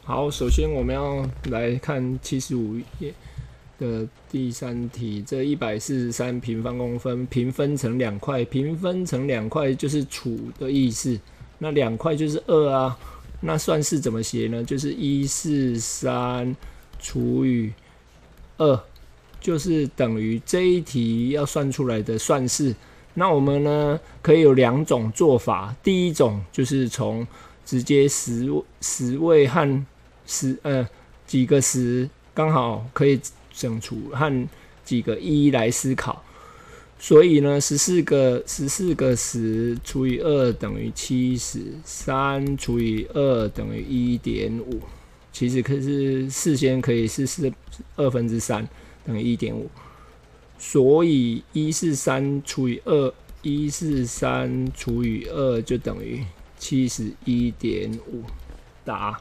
好，首先我们要来看75页的第3题，这143平方公分平分成2块，平分成2块就是除的意思，那2块就是2啊，那算式怎么写呢？就是143除以2，就是等于这一题要算出来的算式。那我们呢可以有2种做法，第一种就是从直接十位和几个10刚好可以整除和几个1来思考，所以呢14个10除以2等于70，3除以2等于 1.5， 其实可是事先可以是2/3等于 1.5， 所以143除以2，143除以2就等于 71.5， 答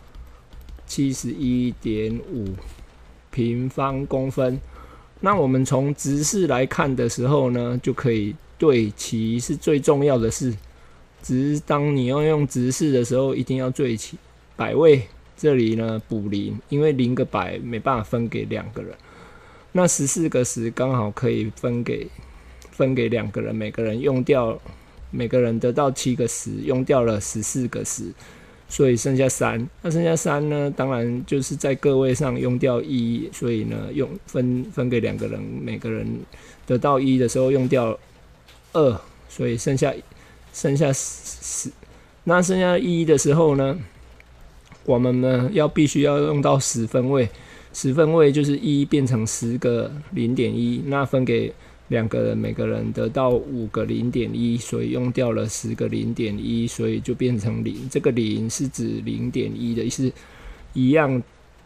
71.5 平方公分。那我们从直式来看的时候呢，就可以对齐是最重要的事。只是当你要用直式的时候，一定要对齐百位，这里呢补0，因为0个百没办法分给2个人。那14个10刚好可以分给2个人，每个人得到7个10，用掉了14个10。所以剩下3，那剩下3呢？当然就是在个位上用掉1，所以呢分给2个人，每个人得到1的时候用掉2，所以剩下10。那剩下1的时候呢，我们呢必须要用到10分位，10分位就是1变成10个 0.1， 那分给2个人，每个人得到5个 0.1， 所以用掉了10个 0.1， 所以就变成0。这个0是指 0.1 的意思。一样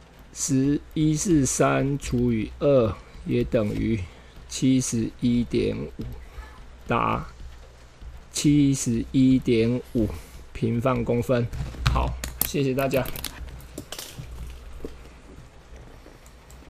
，143除以2也等于 71.5， 答 71.5 平方公分。好，谢谢大家。